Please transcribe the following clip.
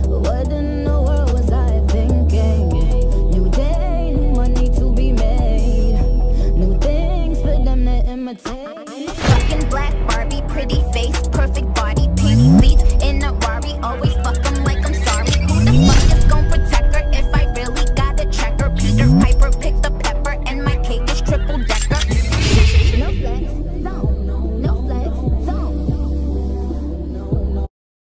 What in the world was I thinking? New day, new money to be made, new things for them to imitate.